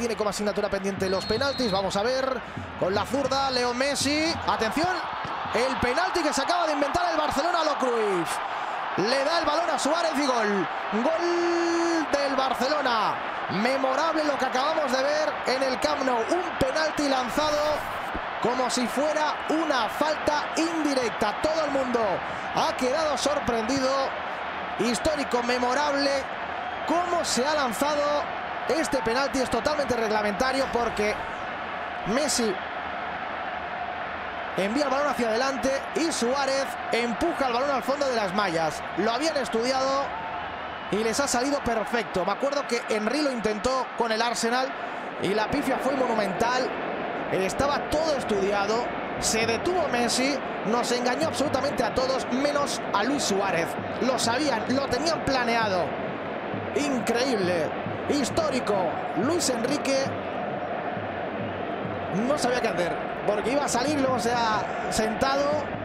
tiene como asignatura pendiente los penaltis. Vamos a ver con la zurda Leo Messi. Atención, el penalti que se acaba de inventar el Barcelona a lo Cruyff. Le da el balón a Suárez y gol. Gol del Barcelona. Memorable lo que acabamos de ver en el Camp Nou. Un penalti lanzado como si fuera una falta indirecta. Todo el mundo ha quedado sorprendido. Histórico, memorable. Cómo se ha lanzado este penalti. Es totalmente reglamentario porque Messi envía el balón hacia adelante y Suárez empuja el balón al fondo de las mallas. Lo habían estudiado y les ha salido perfecto. Me acuerdo que Henry lo intentó con el Arsenal y la pifia fue monumental. Estaba todo estudiado. Se detuvo Messi. Nos engañó absolutamente a todos, menos a Luis Suárez. Lo sabían, lo tenían planeado. Increíble, histórico. Luis Enrique no sabía qué hacer, porque iba a salir, luego se ha sentado